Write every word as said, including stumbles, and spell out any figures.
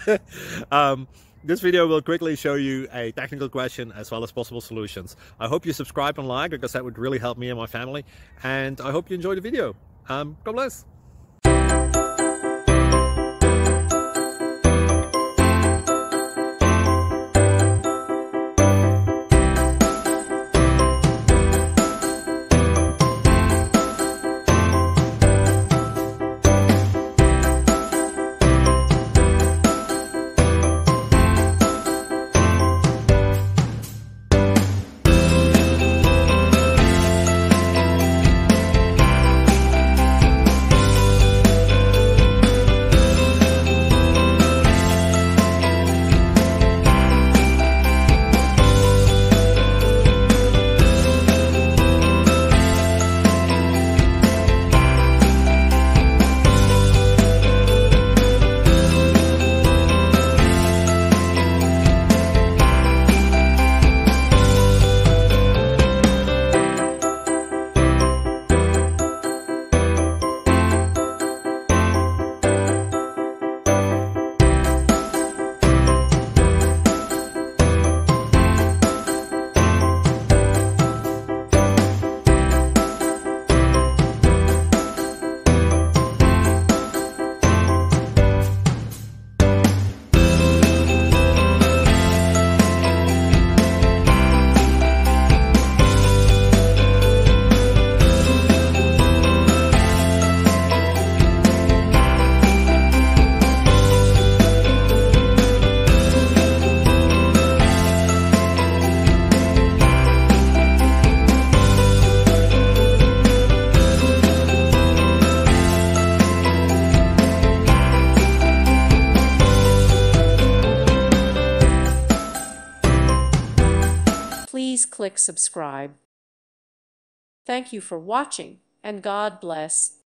um, this video will quickly show you a technical question as well as possible solutions. I hope you subscribe and like, because that would really help me and my family. And I hope you enjoy the video. Um, God bless. Please click subscribe. Thank you for watching, and God bless.